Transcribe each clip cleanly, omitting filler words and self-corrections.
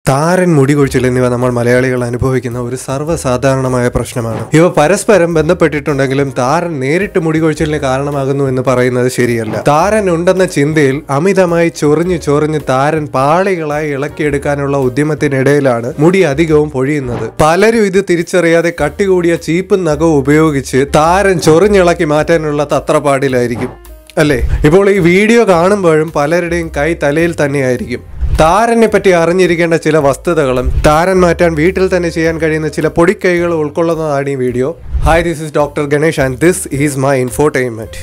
താരൻ മുടി കൊഴിച്ചിൽ എന്നിവ നമ്മൾ മലയാളികൾ അനുഭവിക്കുന്ന ഒരു സർവ്വസാധാരണമായ പ്രശ്നമാണ്. ഇവ പരസ്പരം ബന്ധപ്പെട്ടിട്ടുണ്ടെങ്കിലും താരൻ നേരിട്ട് മുടി കൊഴിച്ചിലിന് കാരണമാകുന്നു എന്ന് പറയുന്നത് ശരിയല്ല. താരൻ ഉണ്ടെന്ന ചിന്തയിൽ അമിതമായി ചൊറിഞ്ഞ് താരൻ പാളികളായി ഇളക്കിയെടുക്കാനുള്ള ഉദ്യമത്തിനിടയിലാണ് മുടി അധികവും പൊഴിയുന്നത്. പലരും ഇത് തിരിച്ചറിയാതെ കട്ടി കൂടിയ ചീപ്പും നഖവും ഉപയോഗിച്ച് താരൻ ചൊറിഞ്ഞിളക്കി മാറ്റാനുള്ള തത്രപ്പാടിലായിരിക്കും അല്ലേ? ഇപ്പോൾ ഈ വീഡിയോ കാണുമ്പോഴും പലരുടെയും കൈ തലയിൽ തന്നെയായിരിക്കും. താരനെ പറ്റി അറിഞ്ഞിരിക്കേണ്ട ചില വസ്തുതകളും താരൻ മാറ്റാൻ വീട്ടിൽ തന്നെ ചെയ്യാൻ കഴിയുന്ന ചില പൊടിക്കൈകൾ ഉൾക്കൊള്ളുന്നതാണ് ഈ video. Hi, this is doctor Ganesh and this is my infotainment.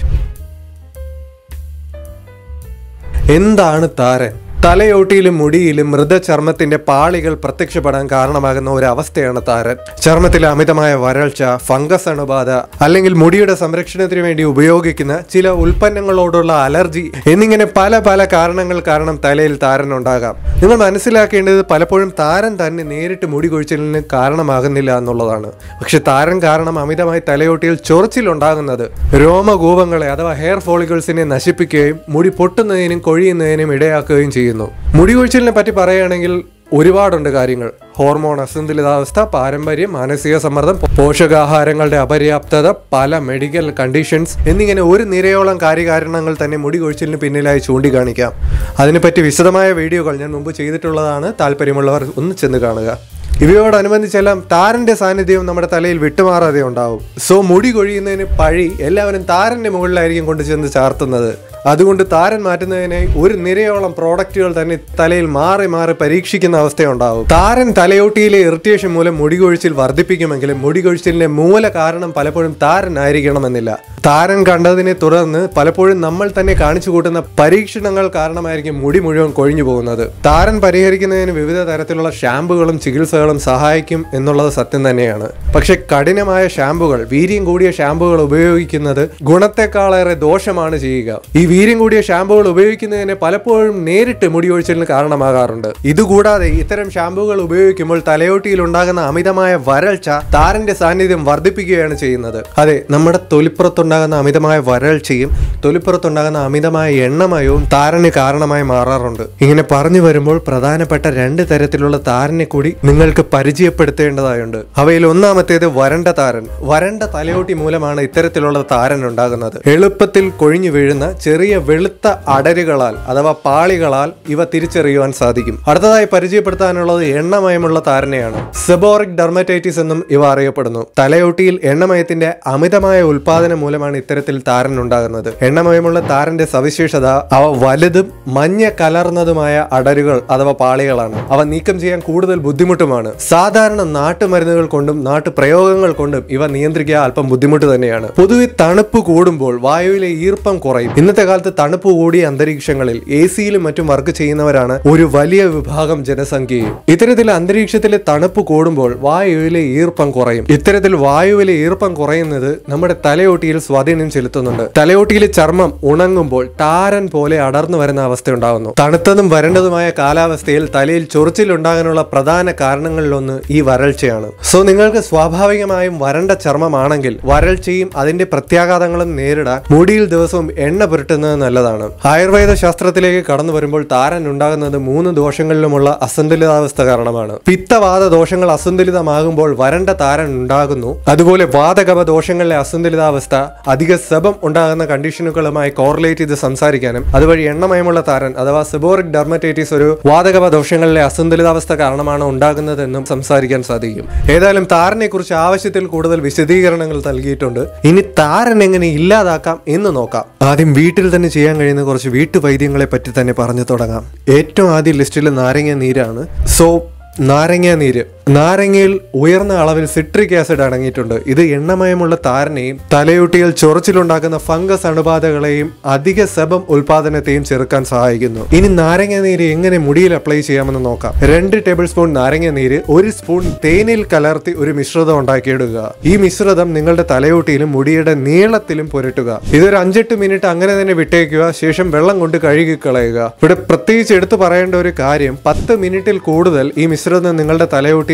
എന്താണ് താരൻ? തലയോട്ടിയിലും മുടിയിലും മൃതചർമ്മത്തിന്റെ പാളികൾ പ്രത്യക്ഷപ്പെടാൻ കാരണമാകുന്ന ഒരു അവസ്ഥയാണ് താരൻ. ചർമ്മത്തിലെ അമിതമായ വരൾച്ച, ഫംഗസ് അണുബാധ, അല്ലെങ്കിൽ മുടിയുടെ സംരക്ഷണത്തിന് വേണ്ടി ഉപയോഗിക്കുന്ന ചില ഉൽപ്പന്നങ്ങളോടുള്ള അലർജി എന്നിങ്ങനെ പല കാരണങ്ങൾ കാരണം തലയിൽ താരൻ ഉണ്ടാകാം. നിങ്ങൾ മനസ്സിലാക്കേണ്ടത് പലപ്പോഴും താരൻ തന്നെ നേരിട്ട് മുടി കൊഴിച്ചിലിന് കാരണമാകുന്നില്ല എന്നുള്ളതാണ്. പക്ഷെ താരൻ കാരണം അമിതമായി തലയോട്ടിയിൽ ചൊറിച്ചിലുണ്ടാകുന്നത് രോമകൂപങ്ങളെ അഥവാ ഹെയർ ഫോളിക്കിൾസിനെ നശിപ്പിക്കുകയും മുടി പൊട്ടുന്നതിനും കൊഴിയുന്നതിനും ഇടയാക്കുകയും ചെയ്യുന്നു. മുടി കൊഴിച്ചിലിനെ പറ്റി പറയുകയാണെങ്കിൽ ഒരുപാടുണ്ട് കാര്യങ്ങൾ. ഹോർമോൺ അസന്തുലിതാവസ്ഥ, പാരമ്പര്യം, മാനസിക സമ്മർദ്ദം, പോഷകാഹാരങ്ങളുടെ അപര്യാപ്തത, പല മെഡിക്കൽ കണ്ടീഷൻസ് എന്നിങ്ങനെ ഒരു നിരയോളം കാര്യകാരണങ്ങൾ തന്നെ മുടി കൊഴിച്ചിലിന് പിന്നിലായി ചൂണ്ടിക്കാണിക്കാം. അതിനെപ്പറ്റി വിശദമായ വീഡിയോകൾ ഞാൻ മുമ്പ് ചെയ്തിട്ടുള്ളതാണ്. താല്പര്യമുള്ളവർ ഒന്ന് ചെന്ന് കാണുക. ഇവയോടനുബന്ധിച്ചെല്ലാം താരന്റെ സാന്നിധ്യവും നമ്മുടെ തലയിൽ വിട്ടുമാറാതെ ഉണ്ടാവും. സോ മുടി കൊഴിയുന്നതിന് പഴി എല്ലാവരും താരന്റെ മുകളിലായിരിക്കും കൊണ്ട് ചെന്ന് ചാർത്തുന്നത്. അതുകൊണ്ട് താരൻ മാറ്റുന്നതിനായി ഒരു നിരയോളം പ്രോഡക്റ്റുകൾ തന്നെ തലയിൽ മാറി പരീക്ഷിക്കുന്ന അവസ്ഥയുണ്ടാവും. താരൻ തലയോട്ടിയിലെ ഇറിറ്റേഷൻ മൂലം മുടി കൊഴിച്ചിൽ വർദ്ധിപ്പിക്കുമെങ്കിലും മുടി കൊഴിച്ചിലിന്റെ മൂല കാരണം പലപ്പോഴും താരൻ ആയിരിക്കണമെന്നില്ല. താരൻ കണ്ടതിനെ തുടർന്ന് പലപ്പോഴും നമ്മൾ തന്നെ കാണിച്ചു കൂട്ടുന്ന പരീക്ഷണങ്ങൾ കാരണമായിരിക്കും മുടി മുഴുവൻ കൊഴിഞ്ഞു പോകുന്നത്. താരൻ പരിഹരിക്കുന്നതിന് വിവിധ തരത്തിലുള്ള ഷാമ്പുകളും ചികിത്സകളും സഹായിക്കും എന്നുള്ളത് സത്യം തന്നെയാണ്. പക്ഷെ കഠിനമായ ഷാമ്പുകൾ, വീര്യം കൂടിയ ഷാമ്പുകൾ ഉപയോഗിക്കുന്നത് ഗുണത്തെക്കാളേറെ ദോഷമാണ് ചെയ്യുക. ഈ വീര്യം കൂടിയ ഷാമ്പുകൾ ഉപയോഗിക്കുന്നതിന് പലപ്പോഴും നേരിട്ട് മുടി കൊഴിച്ചിലിന് കാരണമാകാറുണ്ട്. ഇതുകൂടാതെ ഇത്തരം ഷാമ്പുകൾ ഉപയോഗിക്കുമ്പോൾ തലയോട്ടിയിൽ ഉണ്ടാകുന്ന അമിതമായ വരൾച്ച താരന്റെ സാന്നിധ്യം വർദ്ധിപ്പിക്കുകയാണ് ചെയ്യുന്നത്. അതെ, നമ്മുടെ തൊലിപ്പുറത്തുണ്ടാകുന്ന അമിതമായ വരൾച്ചയും തൊലിപ്പുറത്തുണ്ടാകുന്ന അമിതമായ എണ്ണമയവും താരന് കാരണമായി മാറാറുണ്ട്. ഇങ്ങനെ പറഞ്ഞു വരുമ്പോൾ പ്രധാനപ്പെട്ട 2 തരത്തിലുള്ള താരനെ കൂടി നിങ്ങൾക്ക് പരിചയപ്പെടുത്തേണ്ടതായുണ്ട്. അവയിൽ ഒന്നാമത്തേത് വരണ്ട താരൻ. വരണ്ട തലയോട്ടി മൂലമാണ് ഇത്തരത്തിലുള്ള താരൻ ഉണ്ടാകുന്നത്. എളുപ്പത്തിൽ കൊഴിഞ്ഞു വീഴുന്ന ചെറിയ വെളുത്ത അടരുകളാൽ അഥവാ പാളികളാൽ ഇവ തിരിച്ചറിയുവാൻ സാധിക്കും. അടുത്തതായി പരിചയപ്പെടുത്താനുള്ളത് എണ്ണമയമുള്ള താരനെയാണ്. സെബോറിക് ഡെർമറ്റൈറ്റിസ് എന്നും ഇവ അറിയപ്പെടുന്നു. തലയോട്ടിയിൽ എണ്ണമയത്തിന്റെ അമിതമായ ഉൽപാദനം മൂലമാണ് ഇത്തരത്തിൽ താരൻ ഉണ്ടാകുന്നത്. എണ്ണമയമുള്ള താരന്റെ സവിശേഷത അവ വലുതും മഞ്ഞ കലർന്നതുമായ അടരുകൾ അഥവാ പാളികളാണ്. അവ നീക്കം ചെയ്യാൻ കൂടുതൽ ബുദ്ധിമുട്ടുമാണ്. സാധാരണ നാട്ടുമരുന്നുകൾ കൊണ്ടും നാട്ടുപ്രയോഗങ്ങൾ കൊണ്ടും ഇവ നിയന്ത്രിക്കുക അല്പം ബുദ്ധിമുട്ട് തന്നെയാണ്. പൊതുവെ തണുപ്പ് കൂടുമ്പോൾ വായുവിലെ ഈർപ്പം കുറയും. ഇന്നത്തെ കാലത്ത് തണുപ്പ് കൂടിയ അന്തരീക്ഷങ്ങളിൽ AC-യിലും മറ്റും വർക്ക് ചെയ്യുന്നവരാണ് ഒരു വലിയ വിഭാഗം ജനസംഖ്യയും. ഇത്തരത്തിൽ അന്തരീക്ഷത്തിലെ തണുപ്പ് കൂടുമ്പോൾ വായുവിലെ ഈർപ്പം കുറയും. ഇത്തരത്തിൽ വായുവിലെ ഈർപ്പം കുറയുന്നത് നമ്മുടെ തലയോട്ടിയിൽ സ്വാധീനം ചെലുത്തുന്നുണ്ട്. തലയോട്ടിയിലെ ചർമ്മം ഉണങ്ങുമ്പോൾ താരൻ പോലെ അടർന്നു വരുന്ന അവസ്ഥ ഉണ്ടാകുന്നു. തണുത്തതും വരണ്ടതുമായ കാലാവസ്ഥയിൽ തലയിൽ ചൊറിച്ചിലുണ്ടാകാനുള്ള പ്രധാന കാരണങ്ങളിലൊന്ന് ഈ വരൾച്ചയാണ്. സോ നിങ്ങൾക്ക് സ്വാഭാവികമായും വരണ്ട ചർമ്മമാണെങ്കിൽ വരൾച്ചയും അതിന്റെ പ്രത്യാഘാതങ്ങളും നേരിടാൻ മുടിയിൽ ദിവസവും എണ്ണ പുരട്ടുന്നത് നല്ലതാണ്. ആയുർവേദ ശാസ്ത്രത്തിലേക്ക് കടന്നു വരുമ്പോൾ താരൻ ഉണ്ടാകുന്നത് 3 ദോഷങ്ങളിലുമുള്ള അസന്തുലിതാവസ്ഥ കാരണമാണ്. പിത്തവാത ദോഷങ്ങൾ അസന്തുലിതമാകുമ്പോൾ വരണ്ട താരൻ ഉണ്ടാകുന്നു. അതുപോലെ വാതകപ ദോഷങ്ങളിലെ അസന്തുലിതാവസ്ഥ അധിക സെബം ഉണ്ടാകുന്ന കണ്ടീഷനുകളുമായി കോറിലേറ്റ് ചെയ്ത് സംസാരിക്കാനും അതുവഴി എണ്ണമയമുള്ള താരൻ അഥവാ സെബോറിക് ഡെർമറ്റൈറ്റിസ് ഒരു വാതകപ ദോഷങ്ങളിലെ അസന്തുലിതാവസ്ഥ കാരണമാണ് ഉണ്ടാകുന്നതെന്നും സംസാരിക്കാൻ സാധിക്കും. ഏതായാലും താരനെ കുറിച്ച് ആവശ്യത്തിൽ കൂടുതൽ വിശദീകരണങ്ങൾ നൽകിയിട്ടുണ്ട്. ഇനി താരൻ എങ്ങനെ ഇല്ലാതാക്കാം എന്ന് നോക്കാം. ആദ്യം വീട്ടിൽ തന്നെ ചെയ്യാൻ കഴിയുന്ന കുറച്ച് വീട്ടുവൈദ്യങ്ങളെ പറ്റി തന്നെ പറഞ്ഞു തുടങ്ങാം. ഏറ്റവും ആദ്യം ലിസ്റ്റിൽ നാരങ്ങ നീരാണ്. സോ നാരങ്ങ നീര്. നാരങ്ങയിൽ ഉയർന്ന അളവിൽ സിട്രിക് ആസിഡ് അടങ്ങിയിട്ടുണ്ട്. ഇത് എണ്ണമയമുള്ള താരനെയും തലയോട്ടിയിൽ ചൊറിച്ചിലുണ്ടാക്കുന്ന ഫംഗസ് അണുബാധകളെയും അധിക സെബം ഉൽപാദനത്തെയും ചെറുക്കാൻ സഹായിക്കുന്നു. ഇനി നാരങ്ങ നീര് എങ്ങനെ മുടിയിൽ അപ്ലൈ ചെയ്യാമെന്ന് നോക്കാം. 2 ടേബിൾ സ്പൂൺ നാരങ്ങ നീര് 1 സ്പൂൺ തേനിൽ കലർത്തി ഒരു മിശ്രിതം ഉണ്ടാക്കിയിടുക. ഈ മിശ്രിതം നിങ്ങളുടെ തലയോട്ടിയിലും മുടിയുടെ നീളത്തിലും പുരട്ടുക. ഇതൊരു 5-8 മിനിറ്റ് അങ്ങനെ തന്നെ വിട്ടേക്കുക. ശേഷം വെള്ളം കൊണ്ട് കഴുകിക്കളയുക. ഇവിടെ പ്രത്യേകിച്ച് എടുത്തു പറയേണ്ട ഒരു കാര്യം, 10 മിനിറ്റിൽ കൂടുതൽ ഈ മിശ്രിതം നിങ്ങളുടെ തലയോട്ടിയിൽ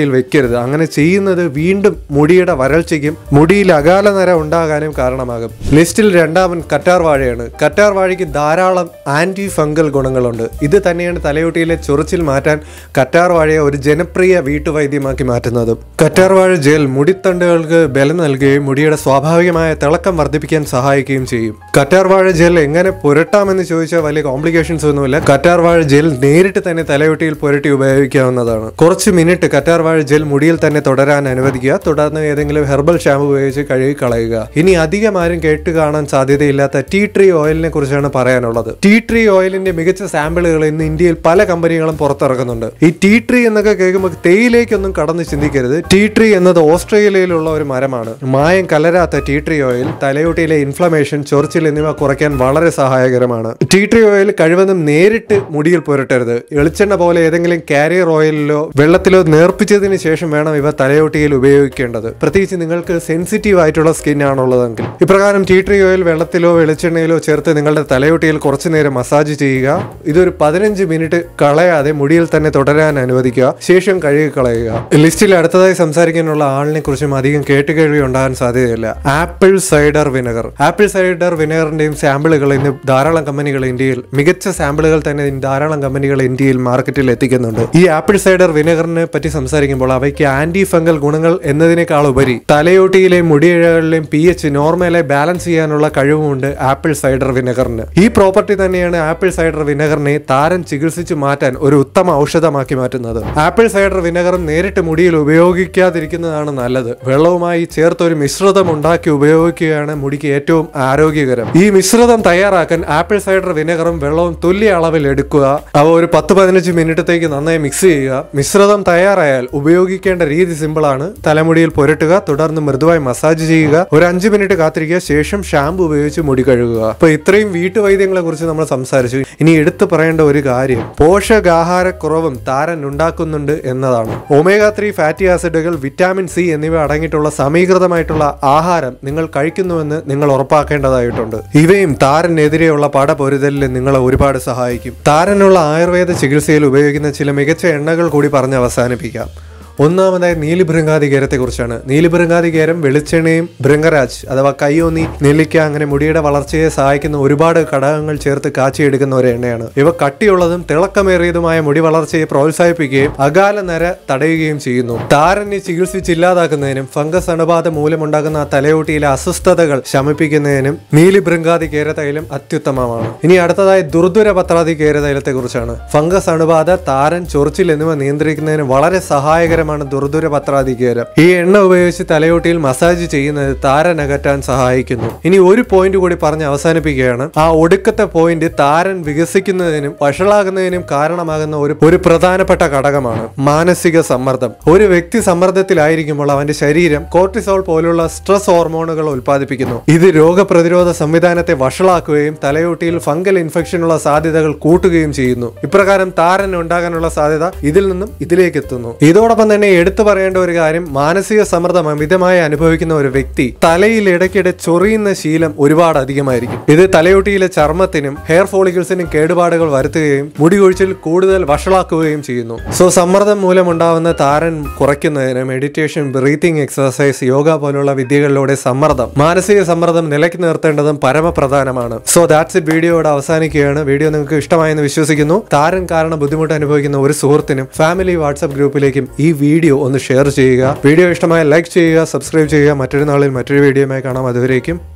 തലയോട്ടിയിൽ വെക്കരുത്. അങ്ങനെ ചെയ്യുന്നത് വീണ്ടും മുടിയുടെ വരൾച്ചയ്ക്കും മുടിയിൽ അകാല നര ഉണ്ടാകാനും കാരണമാകും. ലിസ്റ്റിൽ രണ്ടാമൻ കറ്റാർ വാഴയാണ്. കറ്റാർ വാഴയ്ക്ക് ധാരാളം ആന്റി ഫംഗൽ ഗുണങ്ങളുണ്ട്. ഇത് തന്നെയാണ് തലയോട്ടിയിലെ ചൊറിച്ചിൽ മാറ്റാൻ കറ്റാർ വാഴയെ ഒരു ജനപ്രിയ വീട്ടുവൈദ്യമാക്കി മാറ്റുന്നതും. കറ്റാർ വാഴ ജെൽ മുടിത്തണ്ടുകൾക്ക് ബലം നൽകുകയും മുടിയുടെ സ്വാഭാവികമായ തിളക്കം വർദ്ധിപ്പിക്കാൻ സഹായിക്കുകയും ചെയ്യും. കറ്റാർ വാഴ ജെൽ എങ്ങനെ പുരട്ടാമെന്ന് ചോദിച്ചാൽ വലിയ കോംപ്ലിക്കേഷൻസ് ഒന്നുമില്ല. കറ്റാർ വാഴ ജെൽ നേരിട്ട് തന്നെ തലയോട്ടിയിൽ പുരട്ടി ഉപയോഗിക്കാവുന്നതാണ്. കുറച്ച് മിനിറ്റ് കറ്റാർ വാഴ ജെൽ മുടിയിൽ തന്നെ തുടരാൻ അനുവദിക്കുക. തുടർന്ന് ഏതെങ്കിലും ഹെർബൽ ഷാമ്പു ഉപയോഗിച്ച് കഴുകി കളയുക. ഇനി അധികം ആരും കേട്ട് കാണാൻ സാധ്യതയില്ലാത്ത ടീ ട്രീ ഓയിലിനെ കുറിച്ചാണ് പറയാനുള്ളത്. ടീ ട്രീ ഓയിലിന്റെ മികച്ച സാമ്പിളുകൾ ഇന്ന് ഇന്ത്യയിൽ പല കമ്പനികളും പുറത്തിറക്കുന്നുണ്ട്. ഈ ടീ ട്രീ എന്നൊക്കെ കേൾക്കുമ്പോൾ തേയിലേക്കൊന്നും കടന്ന് ചിന്തിക്കരുത്. ടീ ട്രീ എന്നത് ഓസ്ട്രേലിയയിലുള്ള ഒരു മരമാണ്. മായം കലരാത്ത ടീ ട്രീ ഓയിൽ തലയോട്ടിയിലെ ഇൻഫ്ലമേഷൻ, ചൊറിച്ചിൽ എന്നിവ കുറയ്ക്കാൻ വളരെ സഹായകരമാണ്. ടീ ട്രീ ഓയിൽ കഴിവതും നേരിട്ട് മുടിയിൽ പുരട്ടരുത്. വെളിച്ചെണ്ണ പോലെ ഏതെങ്കിലും കാരിയർ ഓയിലിലോ വെള്ളത്തിലോ നേർപ്പിച്ചതിന് ശേഷം വേണം ഇവ തലയോട്ടിയിൽ ഉപയോഗിക്കേണ്ടത്. പ്രത്യേകിച്ച് നിങ്ങൾക്ക് സെൻസിറ്റീവ് ആയിട്ടുള്ള സ്കിൻ ആണുള്ളതെങ്കിൽ. ഇപ്രകാരം ടീ ട്രീ ഓയിൽ വെള്ളത്തിലോ വെളിച്ചെണ്ണയിലോ ചേർത്ത് നിങ്ങളുടെ തലയോട്ടിയിൽ കുറച്ചു നേരം മസാജ് ചെയ്യുക. ഇതൊരു 15 മിനിറ്റ് കളയാതെ മുടിയിൽ തന്നെ തുടരാൻ അനുവദിക്കുക. ശേഷം കഴുകി കളയുക. ലിസ്റ്റിൽ അടുത്തതായി സംസാരിക്കാനുള്ള ആളിനെ കുറിച്ചും അധികം കേട്ടുകേൾവി ഉണ്ടാകാൻ സാധ്യതയില്ല. Apple cider vinegar. Apple cider വിനെഗറിന്റെയും സാമ്പിളുകൾ ഇന്ന് ധാരാളം കമ്പനികൾ ഇന്ത്യയിൽ, മികച്ച സാമ്പിളുകൾ തന്നെ ധാരാളം കമ്പനികൾ ഇന്ത്യയിൽ മാർക്കറ്റിൽ എത്തിക്കുന്നുണ്ട്. ഈ ആപ്പിൾ സൈഡർ വിനെഗറിനെ പറ്റി സംസാരിക്കുമ്പോൾ അവയ്ക്ക് ആന്റി ഫംഗൽ ഗുണങ്ങൾ എന്നതിനേക്കാൾ ഉപരി തലയോട്ടിയിലെ മുടിയിഴകളിലെയും pH നോർമലായി ബാലൻസ് ചെയ്യാനുള്ള കഴിവുമുണ്ട് ആപ്പിൾ സൈഡർ വിനെഗറിന്. ഈ പ്രോപ്പർട്ടി തന്നെയാണ് ആപ്പിൾ സൈഡർ വിനെഗറിനെ താരൻ ചികിത്സിച്ച് മാറ്റാൻ ഒരു ഉത്തമ ഔഷധമാക്കി മാറ്റുന്നത്. ആപ്പിൾ സൈഡർ വിനെഗറും നേരിട്ട് മുടിയിൽ ഉപയോഗിക്കാതിരിക്കുന്നതാണ് നല്ലത്. വെള്ളവുമായി ചേർത്ത് ഒരു മിശ്രിതം ഉണ്ടാക്കി ഉപയോഗിക്കുകയാണ് മുടിക്ക് ഏറ്റവും ആരോഗ്യകരം. ഈ മിശ്രിതം തയ്യാറാക്കാൻ ആപ്പിൾ സൈഡർ വിനെഗറും വെള്ളവും തുല്യ അളവിൽ എടുക്കുക. അവ ഒരു 10-15 മിനിറ്റത്തേക്ക് നന്നായി മിക്സ് ചെയ്യുക. മിശ്രിതം തയ്യാറായാൽ ഉപയോഗിക്കേണ്ട രീതി സിമ്പിൾ ആണ്. തലമുടിയിൽ പുരട്ടുക, തുടർന്ന് മൃദുവായി മസാജ് ചെയ്യുക, ഒരു 5 മിനിറ്റ് കാത്തിരിക്കുക, ശേഷം ഷാമ്പു ഉപയോഗിച്ച് മുടി കഴുകുക. അപ്പൊ ഇത്രയും വീട്ടുവൈദ്യങ്ങളെ കുറിച്ച് നമ്മൾ സംസാരിച്ചു. ഇനി എടുത്തു പറയേണ്ട ഒരു കാര്യം പോഷകാഹാരക്കുറവും താരൻ ഉണ്ടാക്കുന്നുണ്ട് എന്നതാണ്. ഒമേഗ 3 ഫാറ്റി ആസിഡുകൾ, വിറ്റാമിൻ സി എന്നിവ അടങ്ങിയിട്ടുള്ള സമീകൃതമായിട്ടുള്ള ആഹാരം നിങ്ങൾ കഴിക്കുന്നുവെന്ന് നിങ്ങൾ ഉറപ്പാക്കേണ്ടതായിട്ടുണ്ട്. ഇവയും താരനെതിരെയുള്ള പടപൊരുതലിൽ നിങ്ങളെ ഒരുപാട് സഹായിക്കും. താരനുള്ള ആയുർവേദ ചികിത്സയിൽ ഉപയോഗിക്കുന്ന ചില മികച്ച എണ്ണകൾ കൂടി പറഞ്ഞ് അവസാനിപ്പിക്കാം. ഒന്നാമതായി നീലിഭൃംഗാതികേരത്തെ കുറിച്ചാണ്. നീലിഭൃംഗാതികേരം വെളിച്ചെണ്ണയും ഭൃംഗരാജ് അഥവാ കയ്യോന്നി, നെല്ലിക്ക അങ്ങനെ മുടിയുടെ വളർച്ചയെ സഹായിക്കുന്ന ഒരുപാട് ഘടകങ്ങൾ ചേർത്ത് കാച്ചിയെടുക്കുന്ന ഒരു എണ്ണയാണ്. ഇവ കട്ടിയുള്ളതും തിളക്കമേറിയതുമായ മുടി വളർച്ചയെ പ്രോത്സാഹിപ്പിക്കുകയും അകാല നര തടയുകയും ചെയ്യുന്നു. താരനെ ചികിത്സിച്ചില്ലാതാക്കുന്നതിനും ഫംഗസ് അണുബാധ മൂലമുണ്ടാകുന്ന തലയോട്ടിയിലെ അസ്വസ്ഥതകൾ ശമിപ്പിക്കുന്നതിനും നീലിഭൃംഗാതികേര തൈലം അത്യുത്തമമാണ്. ഇനി അടുത്തതായി ദുർദുര പത്രാതികേര തൈലത്തെ കുറിച്ചാണ്. ഫംഗസ് അണുബാധ, താരൻ, ചൊറിച്ചിൽ എന്നിവ നിയന്ത്രിക്കുന്നതിന് വളരെ സഹായകരമാണ് ദുർദുര പത്രാതികേരം. ഈ എണ്ണ ഉപയോഗിച്ച് തലയോട്ടിയിൽ മസാജ് ചെയ്യുന്നത് താരൻ അകറ്റാൻ സഹായിക്കുന്നു. ഇനി ഒരു പോയിന്റ് കൂടി പറഞ്ഞ് അവസാനിപ്പിക്കുകയാണ്. ആ ഒടുക്കത്തെ പോയിന്റ് താരൻ വികസിക്കുന്നതിനും വഷളാകുന്നതിനും കാരണമാകുന്ന ഒരു പ്രധാനപ്പെട്ട ഘടകമാണ് മാനസിക സമ്മർദ്ദം. ഒരു വ്യക്തി സമ്മർദ്ദത്തിലായിരിക്കുമ്പോൾ അവന്റെ ശരീരം കോർട്ടിസോൾ പോലുള്ള സ്ട്രെസ് ഹോർമോണുകൾ ഉൽപ്പാദിപ്പിക്കുന്നു. ഇത് രോഗപ്രതിരോധ സംവിധാനത്തെ വഷളാക്കുകയും തലയോട്ടിയിൽ ഫംഗൽ ഇൻഫെക്ഷനുള്ള സാധ്യതകൾ കൂട്ടുകയും ചെയ്യുന്നു. ഇപ്രകാരം താരൻ ഉണ്ടാകാനുള്ള സാധ്യത ഇതിൽ നിന്നും ഇതിലേക്ക് എത്തുന്നു. ഇതോടൊപ്പം തന്നെ എടുത്തു പറയേണ്ട ഒരു കാര്യം, മാനസിക സമ്മർദ്ദം അമിതമായി അനുഭവിക്കുന്ന ഒരു വ്യക്തി തലയിൽ ഇടയ്ക്കിടെ ചൊറിയുന്ന ശീലം ഒരുപാട് അധികമായിരിക്കും. ഇത് തലയോട്ടിയിലെ ചർമ്മത്തിനും ഹെയർ ഫോളിക്കിൾസിനും കേടുപാടുകൾ വരുത്തുകയും മുടി കൊഴിച്ചിൽ കൂടുതൽ വഷളാക്കുകയും ചെയ്യുന്നു. സമ്മർദ്ദം മൂലമുണ്ടാവുന്ന താരൻ കുറയ്ക്കുന്നതിന് മെഡിറ്റേഷൻ, ബ്രീത്തിങ് എക്സർസൈസ്, യോഗ പോലുള്ള വിദ്യകളിലൂടെ മാനസിക സമ്മർദ്ദം നിലയ്ക്ക് നിർത്തേണ്ടതും പരമപ്രധാനമാണ്. That's it. വീഡിയോയുടെ അവസാനിക്കുകയാണ്. വീഡിയോ നിങ്ങൾക്ക് ഇഷ്ടമായെന്ന് വിശ്വസിക്കുന്നു. താരൻ കാരണം ബുദ്ധിമുട്ട് അനുഭവിക്കുന്ന ഒരു സുഹൃത്തിനും ഫാമിലി വാട്സ്ആപ്പ് ഗ്രൂപ്പിലേക്കും ഈ വീഡിയോ ഒന്ന് ഷെയർ ചെയ്യുക. വീഡിയോ ഇഷ്ടമായ ലൈക്ക് ചെയ്യുക, സബ്സ്ക്രൈബ് ചെയ്യുക. മറ്റൊരു നാളിൽ മറ്റൊരു വീഡിയോയുമായി കാണാം. അതുവരേക്കും